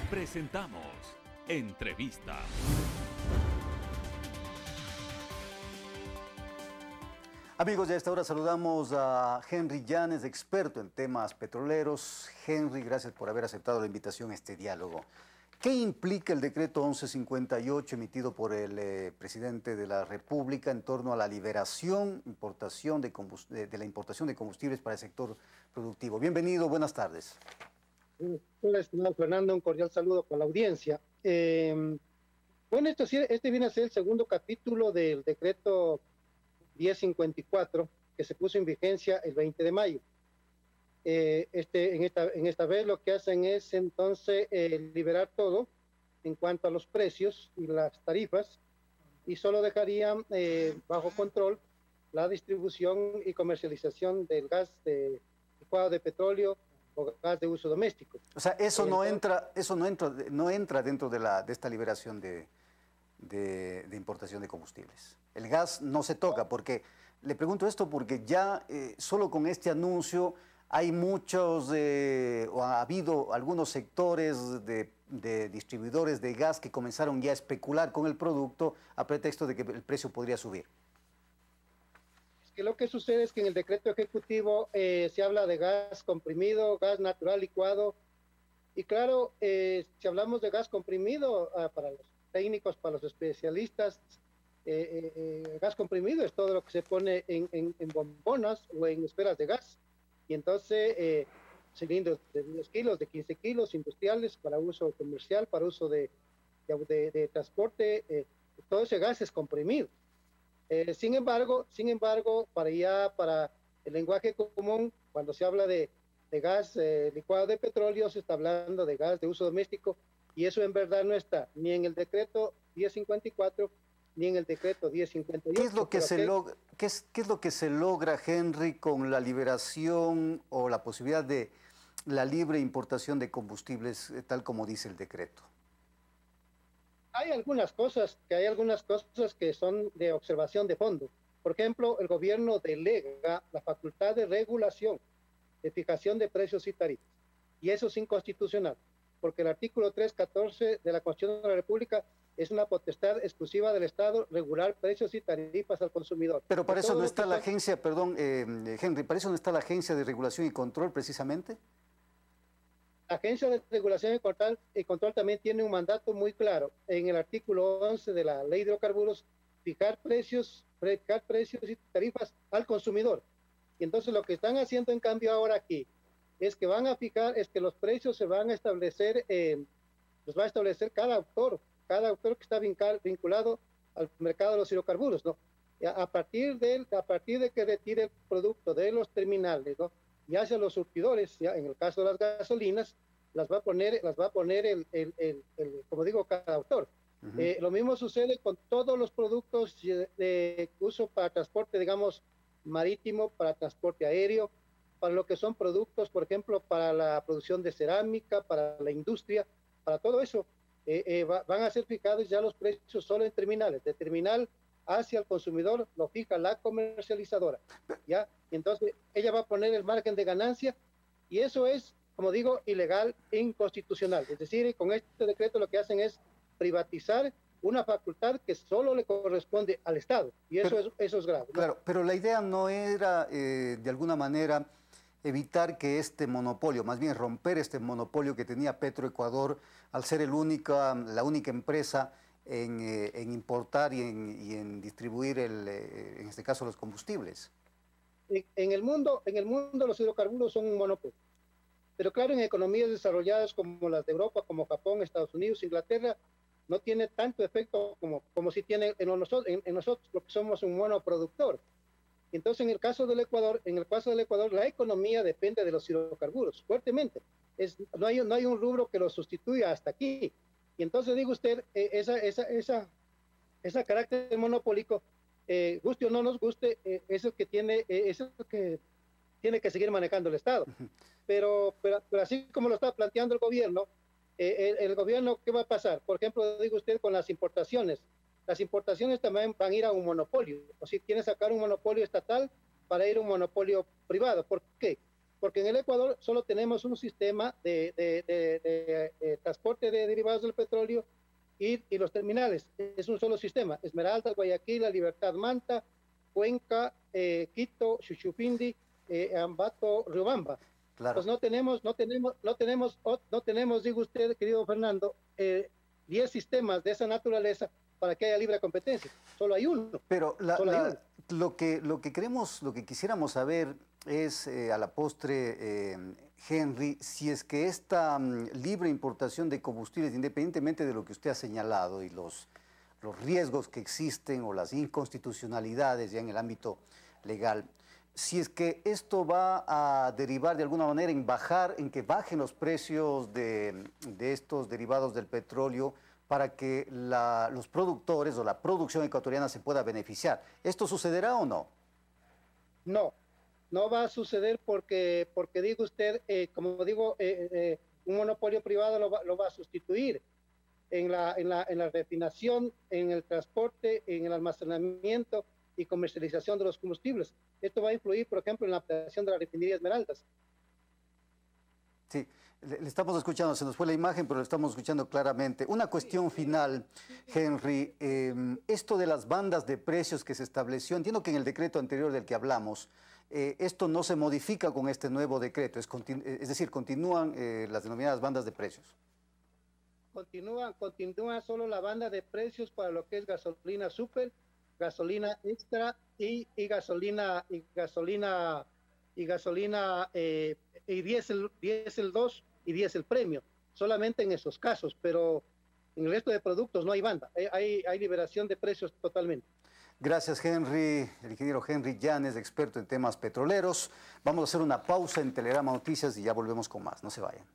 Presentamos Entrevista. Amigos, ya a esta hora saludamos a Henry Llanes, experto en temas petroleros. Henry, gracias por haber aceptado la invitación a este diálogo. ¿Qué implica el decreto 1158 emitido por el presidente de la República en torno a la liberación de la importación de combustibles para el sector productivo? Bienvenido, buenas tardes. Hola, estimado Fernando, un cordial saludo con la audiencia. Bueno, este viene a ser el segundo capítulo del decreto 1054 que se puso en vigencia el 20 de mayo. En esta vez lo que hacen es entonces liberar todo en cuanto a los precios y las tarifas, y solo dejarían bajo control la distribución y comercialización del gas licuado de petróleo o gas de uso doméstico. O sea, eso no entra dentro de esta liberación de importación de combustibles. El gas no se toca, porque le pregunto esto porque ya solo con este anuncio hay o ha habido algunos sectores de distribuidores de gas que comenzaron ya a especular con el producto a pretexto de que el precio podría subir. Que lo que sucede es que en el decreto ejecutivo se habla de gas comprimido, gas natural licuado, y claro, si hablamos de gas comprimido, para los técnicos, para los especialistas, gas comprimido es todo lo que se pone en bombonas o en esferas de gas, y entonces cilindros de 10 kilos, de 15 kilos, industriales, para uso comercial, para uso de transporte, todo ese gas es comprimido. Sin embargo, para el lenguaje común, cuando se habla de gas licuado de petróleo, se está hablando de gas de uso doméstico, y eso en verdad no está ni en el decreto 1054 ni en el decreto 1058. ¿Qué es lo que se logra, Henry, con la liberación o la posibilidad de la libre importación de combustibles, tal como dice el decreto? Hay algunas cosas que son de observación de fondo. Por ejemplo, el gobierno delega la facultad de regulación, de fijación de precios y tarifas. Y eso es inconstitucional, porque el artículo 314 de la Constitución de la República es una potestad exclusiva del Estado regular precios y tarifas al consumidor. Pero para eso no está la agencia, perdón, Henry, ¿para eso no está la Agencia de Regulación y Control precisamente? La Agencia de Regulación y Control también tiene un mandato muy claro en el artículo 11 de la Ley de Hidrocarburos: fijar precios y tarifas al consumidor. Y entonces lo que están haciendo en cambio ahora aquí es que los precios se van a establecer, los va a establecer cada autor que está vinculado al mercado de los hidrocarburos, ¿no? A partir de que retire el producto de los terminales, ¿no?, y hacia los surtidores, ya en el caso de las gasolinas, las va a poner como digo, cada autor. Lo mismo sucede con todos los productos de uso para transporte, digamos, marítimo, para transporte aéreo, para lo que son productos, por ejemplo, para la producción de cerámica, para la industria, para todo eso. Van a ser fijados ya los precios solo en terminales. De terminal hacia el consumidor lo fija la comercializadora, ¿ya? Y entonces ella va a poner el margen de ganancia, y eso es, como digo, ilegal e inconstitucional. Es decir, con este decreto lo que hacen es privatizar una facultad que solo le corresponde al Estado, y eso es grave, ¿no? Claro, pero la idea no era, de alguna manera, evitar que este monopolio, más bien romper este monopolio que tenía Petroecuador al ser la única empresa en importar y en distribuir, en este caso, los combustibles. En el mundo los hidrocarburos son un monopolio, pero claro, en economías desarrolladas como las de Europa, como Japón, Estados Unidos, Inglaterra, no tiene tanto efecto como si tiene en nosotros, porque somos un monoproductor. Entonces, en el caso del Ecuador, la economía depende de los hidrocarburos fuertemente. No hay un rubro que lo sustituya hasta aquí. Y entonces, digo usted, ese carácter monopólico, guste o no nos guste, es el que tiene que seguir manejando el Estado. Pero así como lo está planteando el gobierno, ¿qué va a pasar? Por ejemplo, digo usted, con las importaciones. Las importaciones también van a ir a un monopolio, o si quieren sacar un monopolio estatal para ir a un monopolio privado. ¿Por qué? Porque en el Ecuador solo tenemos un sistema de transporte transporte de derivados del petróleo y los terminales. Es un solo sistema. Esmeraldas, Guayaquil, La Libertad, Manta, Cuenca, Quito, Chuchupindi, Ambato, Riobamba. Claro. Pues no tenemos, digo usted, querido Fernando, 10 sistemas de esa naturaleza para que haya libre competencia. Solo hay uno. Pero lo que queremos, lo que quisiéramos saber es, a la postre, Henry, si es que esta libre importación de combustibles, independientemente de lo que usted ha señalado y los riesgos que existen o las inconstitucionalidades ya en el ámbito legal, si es que esto va a derivar de alguna manera en que bajen los precios de estos derivados del petróleo para que los productores o la producción ecuatoriana se pueda beneficiar. ¿Esto sucederá o no? No, no va a suceder porque digo usted, como digo, un monopolio privado lo va a sustituir en la refinación, en el transporte, en el almacenamiento y comercialización de los combustibles. Esto va a influir, por ejemplo, en la ampliación de la refinería Esmeraldas. Sí, le estamos escuchando, se nos fue la imagen, pero lo estamos escuchando claramente. Una cuestión final, Henry, esto de las bandas de precios que se estableció, entiendo que en el decreto anterior del que hablamos, esto no se modifica con este nuevo decreto, es decir, continúan las denominadas bandas de precios. Continúa solo la banda de precios para lo que es gasolina super, gasolina extra y diésel 2 y diésel premium, solamente en esos casos, pero en el resto de productos no hay banda, hay liberación de precios totalmente. Gracias, Henry, el ingeniero Henry Llanes, experto en temas petroleros. Vamos a hacer una pausa en Telegrama Noticias y ya volvemos con más, no se vayan.